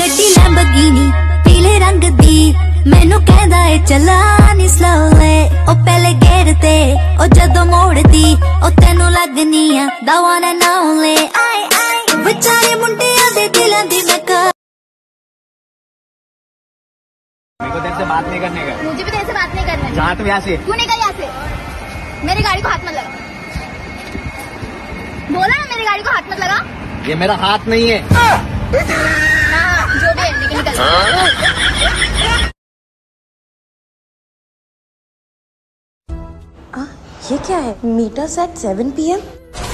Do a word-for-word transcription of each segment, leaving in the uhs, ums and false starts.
AD Lamborghini पीले रंग दी मैनू कहंदा ए चला नी स्लोले ओ पहले गेर ते ओ जदों मोड़दी ओ तेनू लगनी आ दवा ना नाले आए आए बेचारे मुंडियां दे दिलां दी मैं मेरे को तेरे से बात नहीं करने का। मुझे भी तेरे से बात नहीं करना है। जहाँ तुम यहाँ से तू निकल यहाँ से। मेरी गाड़ी को हाथ मत लगा। बोला ना मेरी गाड़ी को हाथ मत लगा। ये मेरा हाथ नहीं है। हाँ जो भी है लेकिन निकल। आ, ये क्या है? Meters eight seven P M.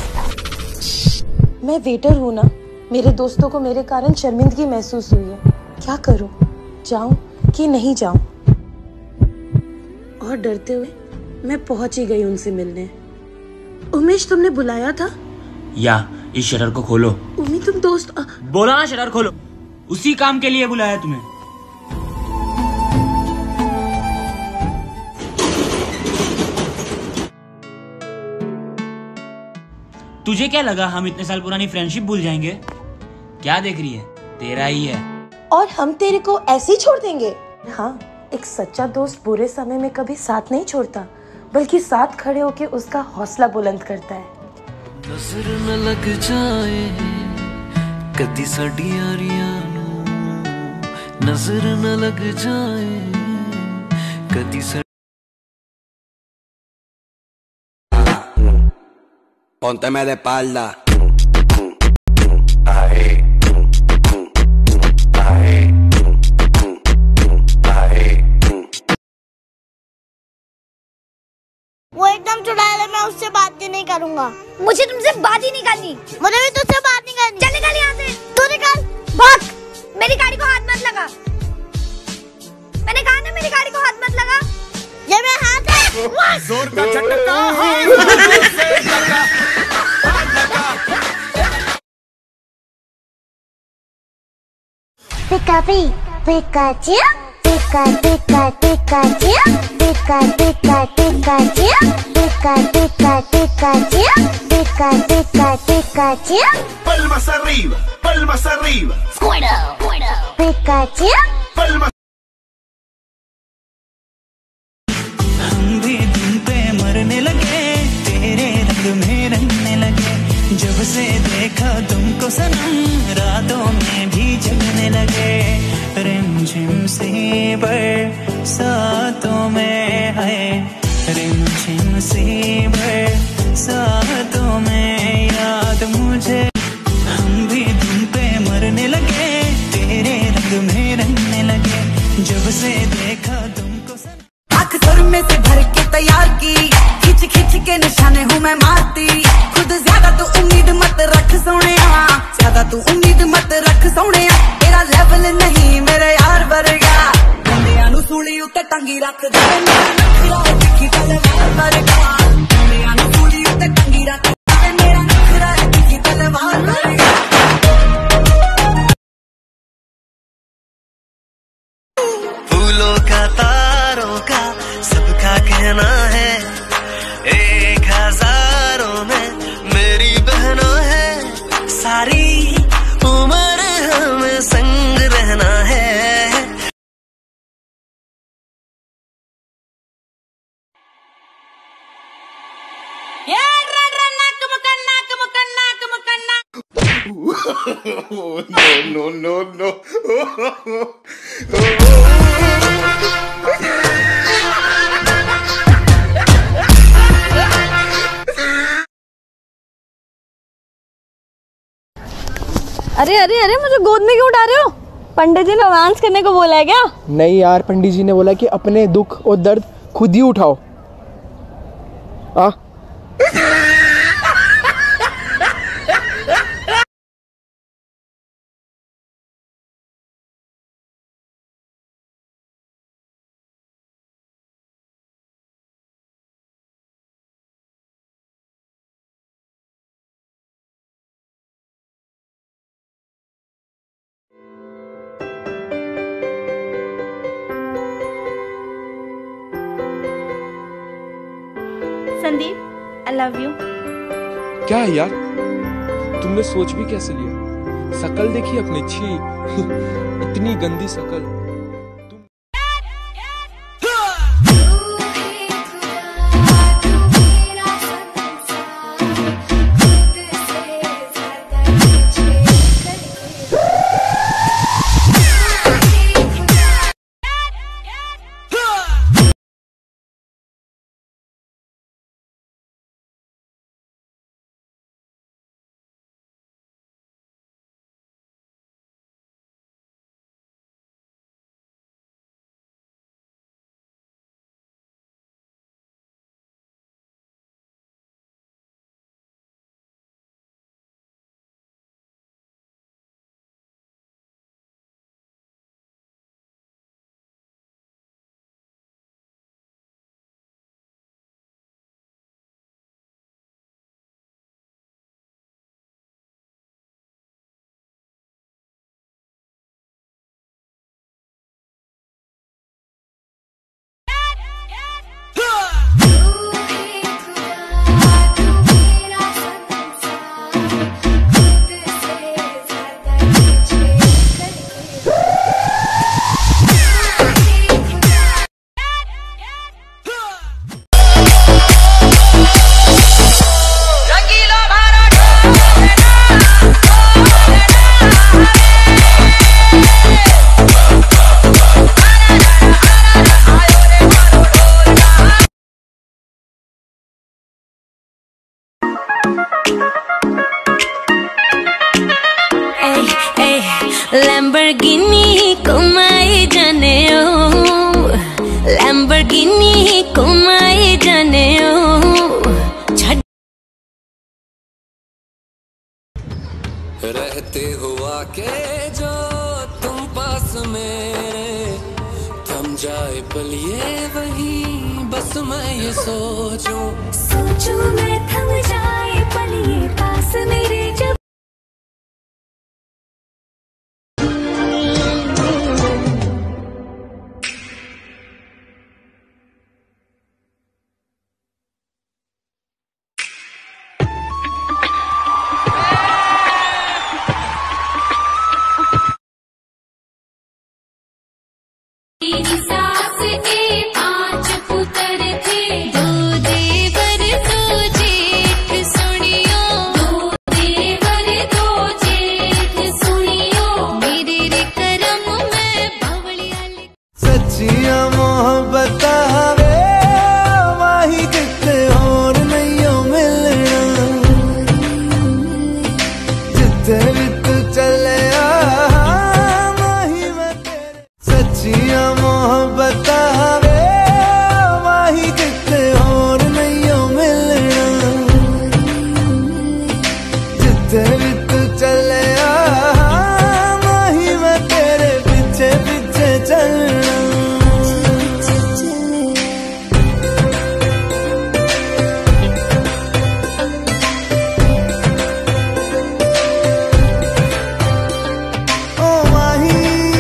मैं वेटर हूँ ना, मेरे दोस्तों को मेरे कारण शर्मिंदगी महसूस हुई है। क्या करूँ, जाऊँ कि नहीं जाऊं? और डरते हुए मैं पहुंच ही गई उनसे मिलने। उमेश, तुमने बुलाया था? या इस शटर को खोलो। उमी, तुम दोस्त आ... बोला ना शटर खोलो, उसी काम के लिए बुलाया तुम्हें। तुझे क्या लगा हम इतने साल पुरानी फ्रेंडशिप भूल जाएंगे? क्या देख रही है? तेरा ही है। और हम तेरे को ऐसे ही छोड़ देंगे? हाँ, एक सच्चा दोस्त बुरे समय में कभी साथ नहीं छोड़ता, बल्कि साथ खड़े होके उसका हौसला बुलंद करता है। नजर न लग जाए कदी साडी यारियां नू, नजर न लग जाए कदी सा... Pónteme de espalda. वो एकदम चुड़ैल है, मैं उससे बात ही नहीं करूंगा। मुझे तुमसे बात ही नहीं करनी। मुझे भी तुझसे बात नहीं करनी। चल निकल यहाँ से। तू निकल, भाग। मेरी गाड़ी को हाथ मत लगा। मैंने कहा ना मेरी गाड़ी को हाथ मत लगा। ये मेरा हाथ है। जोर का झटका Pikapi Pikachu pika pika Pikachu pika pika Pikachu pika pika Pikachu pika pika Pikachu palmas arriba, palmas arriba. Pikachu Palmas. हम भी तुम पे मरने लगे, तेरे रंग में रंगने लगे। जब से देखा तुमको सनम, रातों में भी जगने लगे। रिमझिम सी बरसातों में है, रिमझिम सी बरसातों में याद मुझे। हम भी तुम पे मरने लगे, तेरे रंग में रंगने लगे। जब से देखा तुमको सनम। आँख सुर में से भर के तैयार की, खिंच खिंच के निशाने हूँ मैं मारती। खुद ज्यादा तू उम्मीद मत रख सोनिया, ज्यादा तू उम्मीद मत रख सोनिया। तेरा लेवल नहीं मेरे यार वर्गा, मुंडियां नू सूली उत्ते टंगी रख दे। मेरा नखरा है तिखी तलवार वर्गा, मुंडियां नू सूली उत्ते टंगी रख दे। मेरा नखरा है तिखी तलवार वर्गा। फूलों का तारों का सबका कहना है, एक हजारों में मेरी बहनों है। सारी उम्र हमें संग रहना है। No, no, no, no. अरे अरे अरे मुझे गोद में क्यों उठा रहे हो? पंडित जी ने रोमांस करने को बोला है क्या? नहीं यार, पंडित जी ने बोला कि अपने दुख और दर्द खुद ही उठाओ। आ? Sandeep, I love you. क्या है यार, तुमने सोच भी कैसे लिया? शकल देखी अपनी, छी इतनी गंदी शकल। Lamborghini कुमाई जाने ओ, Lamborghini कुमाई जाने ओ। रहते हुआ के जो तुम पास मेरे, थम जाए पल ये वही बस मैं ये सोचूं सोचूं मैं थम जाए पल ये पास मेरे जब। सास के पांच पुत्र थे, दो देवर दो जेठ सुनियो, दो देवर दो जेठ सुनियो, मेरे रे करम में बावलिया। सच्चियां मोहब्बत वे माही किते और नहीं मिलना, जिथे भी तू चले माही मैं तेरे। सच्चियां मोहब्बत वे माही किते और नहीं मिलना, जिथे भी तू चले माही मैं तेरे पीछे पीछे चलना। ओ माही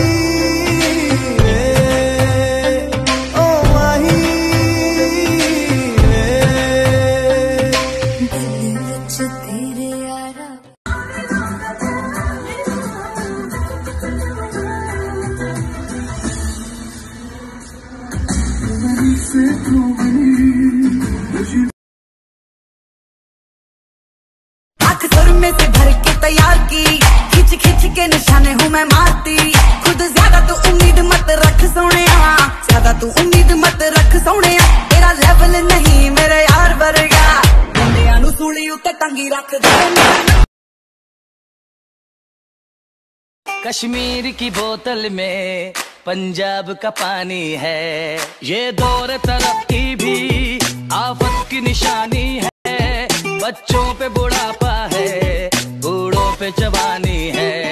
आँख सुर में से भर के तैयार की, खिंच खिंच के निशाने हूँ मैं मारती। खुद ज्यादा तू उम्मीद मत रख सोने, ज्यादा तू उम्मीद मत रख सोने। तेरा लेवल नहीं मेरे यार वर्गा, बंदियां नू सूली उत्ते टंगी रख दे। कश्मीर की बोतल में पंजाब का पानी है, ये दौर तरक्की भी आफत की निशानी है। बच्चों पे बुढ़ापा है, बूढ़ों पे जवानी है।